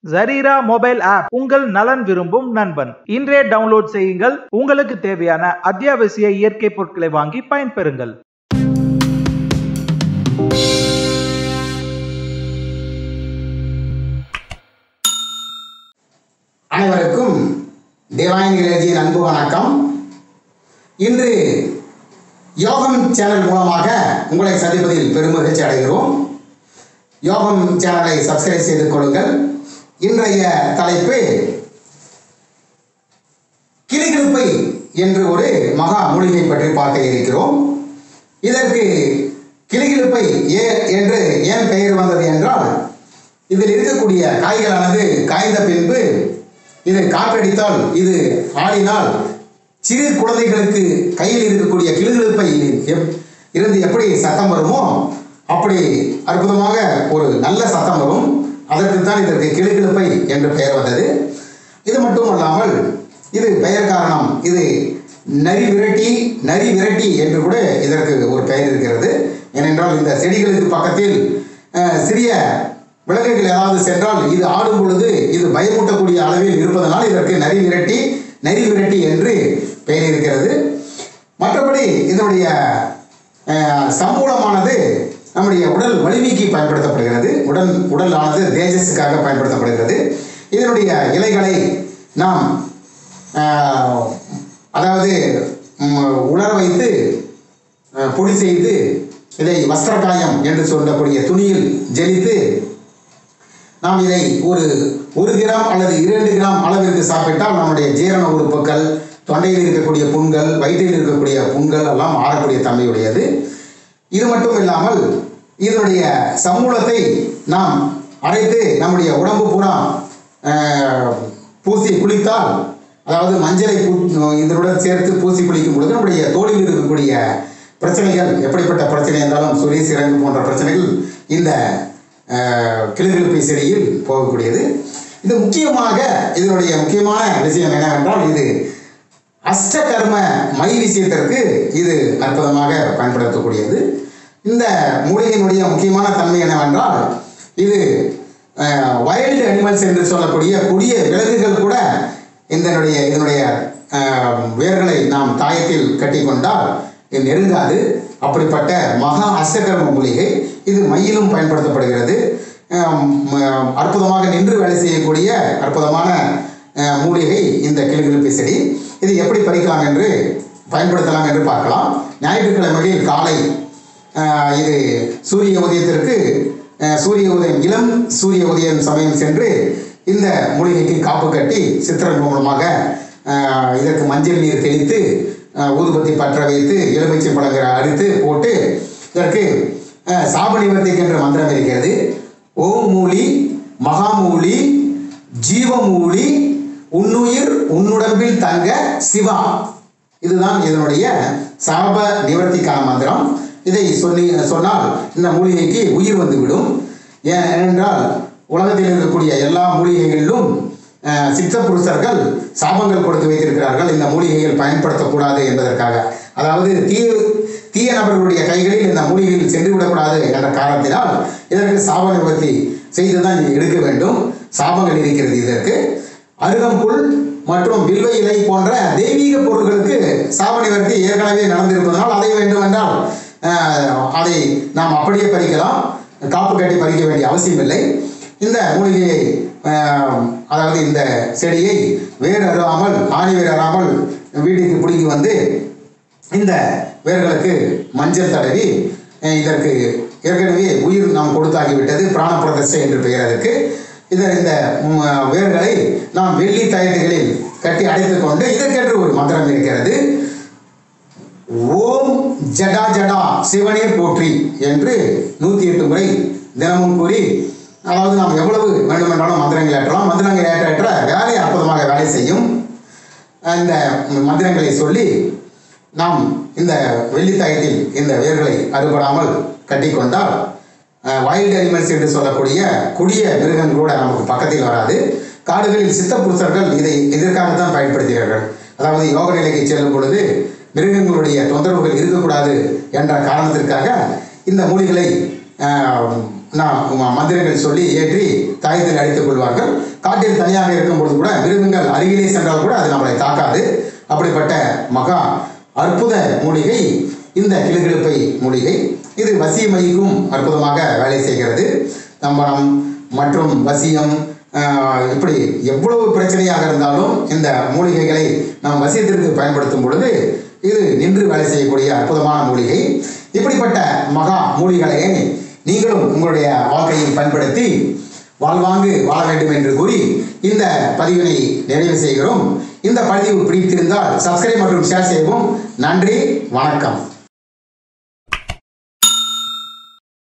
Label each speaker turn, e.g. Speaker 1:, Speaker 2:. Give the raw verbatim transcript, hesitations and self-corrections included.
Speaker 1: Jareera mobile app உங்கள் நலன் விரும்பும் நண்பன். இன்றே டவுன்லோட் செய்யுங்கள். உங்களுக்கு தேவையான அத்தியாவசிய இயற்கை பொருட்களை வாங்கி பயன்பெறுங்கள்.
Speaker 2: அனைவருக்கும் டிவைன் எனர்ஜியின் அன்பு வணக்கம். இன்று யோகம் சேனல் மூலமாக உங்களை சந்திப்பதில் பெருமகிழ்ச்சி அடைகிறோம். யோகம் சேனலை சப்ஸ்கிரைப் செய்து கொள்ளுங்கள். இன்றைய தலைப்பு கிளிகிழிப்பை என்று ஒரு மகா மூலிகை பற்றி பார்க்க இருக்கிறோம். இதற்கு கிளிகிழிப்பை ஏ என்று ஏன் பெயர் வந்தது என்றால், இதில் இருக்கக்கூடிய காய்களானது காய்ந்த பின்பு இது காற்றடித்தால், இது ஆடினால் சிறு குழந்தைகளுக்கு கையில் இருக்கக்கூடிய கிளிகிழிப்பை இருந்து எப்படி சத்தம் வருமோ அப்படி அற்புதமாக ஒரு நல்ல சத்தம் வரும். அதற்குத்தான் இதற்கு கிளிகிழிப்பை என்று பெயர் வந்தது. இது மட்டுமல்லாமல் இது பெயர் காரணம், இது நரி விரட்டி நரி விரட்டி என்று கூட இதற்கு ஒரு பெயர் இருக்கிறது. ஏனென்றால் இந்த செடிகளுக்கு பக்கத்தில் சிறிய விலங்குகள் ஏதாவது சென்றால் இது ஆடும் பொழுது இது பயமூட்டக்கூடிய அளவில் இருப்பதனால் இதற்கு நரி விரட்டி நரி விரட்டி என்று பெயர் இருக்கிறது. மற்றபடி இதனுடைய சம்பூலமானது நம்முடைய உடல் வலிமைக்கு பயன்படுத்தப்படுகிறது. உடல் உடலானது தேஜஸுக்காக பயன்படுத்தப்படுகிறது. இதனுடைய இலைகளை நாம் அதாவது உலர வைத்து பொடி செய்து இதை வஸ்திரகாயம் என்று சொல்லக்கூடிய துணியில் ஜெலித்து நாம் இதை ஒரு ஒரு கிராம் அல்லது இரண்டு கிராம் அளவிற்கு சாப்பிட்டால் நம்முடைய ஜீரண உறுப்புகள், தொண்டையில் இருக்கக்கூடிய புண்கள், வயிற்றில் இருக்கக்கூடிய புண்கள் எல்லாம் ஆறக்கூடிய தன்மையுடையது. இது மட்டும் இல்லாமல் இதனுடைய சமூலத்தை நாம் அரைத்து நம்முடைய உடம்பு பூரா பூசி குளித்தால், அதாவது மஞ்சளை பூ இதனுடன் சேர்த்து பூசி குளிக்கும் பொழுது நம்முடைய தோலில் இருக்கக்கூடிய பிரச்சனைகள், எப்படிப்பட்ட பிரச்சனை என்றாலும் சுரி சிறங்கு போன்ற பிரச்சனைகள் இந்த கிளிகிழிப்பை செடியில் போகக்கூடியது. இது முக்கியமாக இதனுடைய முக்கியமான விஷயம் என்னவென்றால், இது அஷ்டகர்ம மை விஷயத்திற்கு இது அற்புதமாக பயன்படுத்தக்கூடியது. இந்த மூலிகையினுடைய முக்கியமான தன்மை என்னவென்றால், இது வைல்டு அனிமல்ஸ் என்று சொல்லக்கூடிய கொடிய விலங்குகள் கூட இதனுடைய இதனுடைய வேர்களை நாம் தாயத்தில் கட்டி கொண்டால் இது நெருங்காது. அப்படிப்பட்ட மகா அஷ்டகர்ம மூலிகை. இது மையிலும் பயன்படுத்தப்படுகிறது. அற்புதமாக நின்று வேலை செய்யக்கூடிய அற்புதமான மூலிகை இந்த கிளிகிழிப்பை செடி. இது எப்படி பறிக்கலாம் என்று பயன்படுத்தலாம் என்று பார்க்கலாம். ஞாயிற்றுக்கிழமைகளில் காலை இது சூரிய உதயத்திற்கு சூரிய உதயம் இளம் சூரிய உதயம் சமயம் சென்று இந்த மூலிகைக்கு காப்பு கட்டி சித்திரங்கள் மூலமாக இதற்கு மஞ்சள் நீர் தெளித்து ஊதுபத்தி பற்ற வைத்து எலுமிச்சை பழங்களை அரித்து போட்டு இதற்கு சாப நிவர்த்திக்கு என்ற மந்திரம் இருக்கிறது. ஓம் மூலி மகாமூலி ஜீவமூலி உன்னுயிர் உன்னுடம்பில் தங்க சிவா. இதுதான் இதனுடைய சாப நிவர்த்திக்கான மந்திரம். இதை சொல்லி சொன்னால் இந்த மூலிகைக்கு உயிர் வந்துவிடும். ஏனென்றால் உலகத்தில் இருக்கக்கூடிய எல்லா மூலிகைகளிலும் சித்த புருஷர்கள் சாபங்கள் கொடுத்து வைத்திருக்கிறார்கள், இந்த மூலிகைகள் பயன்படுத்தக்கூடாது என்பதற்காக. அதாவது தீய தீய நபர்களுடைய கைகளில் இந்த மூலிகைகள் சென்று விடக்கூடாது என்ற காரணத்தினால் இதற்கு சாப நிவர்த்தி செய்துதான் எடுக்க வேண்டும். சாபங்கள் இருக்கிறது இதற்கு. அருகம்புல் மற்றும் வில்வ இலை போன்ற தெய்வீக பொருட்களுக்கு சாப நிவர்த்தி ஏற்கனவே நடந்திருப்பதனால் அதை வேண்டுமென்றால் அதை நாம் அப்படியே பறிக்கலாம். காப்பு கட்டி பறிக்க வேண்டிய அவசியம் இல்லை. இந்த மூலிகையை அதாவது இந்த செடியை வேர் அறாமல் ஆணி வேர் அறாமல் வீட்டுக்கு பிடிங்கி வந்து இந்த வேர்களுக்கு மஞ்சள் தடவி இதற்கு ஏற்கனவே உயிர் நாம் கொடுத்தாகிவிட்டது, பிராண பிரதிஷ்டை என்று பெயர் அதற்கு. இதர் இந்த வேர்களை நாம் வெள்ளி தயட்டுகளில் கட்டி அடைத்துக் கொண்டு இதற்கென்று ஒரு மந்திரம் இருக்கிறது. ஓம் ஜடா ஜடா சிவனே போற்றி என்று நூற்றி எட்டு முறை தினமும் கூறி, அதாவது நாம் எவ்வளவு வேண்டுமென்றாலும் மந்திரங்கள் ஏற்றலாம். மந்திரங்கள் ஏற்ற ஏற்ற வேலை அற்புதமாக வேலை செய்யும். இந்த மந்திரங்களை சொல்லி நாம் இந்த வெள்ளித்தாயத்தில் இந்த வேர்களை அறுபடாமல் கட்டி கொண்டால் வைல்டு அனிமல்ஸ் என்று சொல்லக்கூடிய கொடிய மிருகங்கள் கூட நமக்கு பக்கத்தில் வராது. காடுகளில் சித்த புருஷர்கள் இதை எதற்காகத்தான் பயன்படுத்துகிறார்கள். அதாவது யோக நிலைக்கு செல்லும் பொழுது மிருகங்களுடைய தொந்தரவுகள் இருக்கக்கூடாது என்ற காரணத்திற்காக இந்த மூலிகளை நான் மந்திரங்கள் சொல்லி ஏற்றி தாயத்தில் அடித்துக் கொள்வார்கள். காட்டில் தனியாக இருக்கும்பொழுது கூட மிருகங்கள் அருகிலே சென்றால் கூட அது நம்மளை தாக்காது. அப்படிப்பட்ட மகா அற்புத மூலிகை இந்த கிளுகிழுப்பை மூலிகை. இது வசியமைக்கும் அற்புதமாக வேலை செய்கிறது. நம்பனம் மற்றும் வசியம் இப்படி எவ்வளவு பிரச்சனையாக இருந்தாலும் இந்த மூலிகைகளை நாம் வசியத்திற்கு பயன்படுத்தும் பொழுது இது நின்று வேலை செய்யக்கூடிய அற்புதமான மூலிகை. இப்படிப்பட்ட மகா மூலிகைகளை நீங்களும் உங்களுடைய வாழ்க்கையில் பயன்படுத்தி வாழ்வாங்கு வாழ வேண்டும் என்று கூறி இந்த பதிவினை நிறைவு செய்கிறோம். இந்த பதிவு பிடித்திருந்தால் சப்ஸ்கிரைப் மற்றும் ஷேர் செய்யவும். நன்றி, வணக்கம்.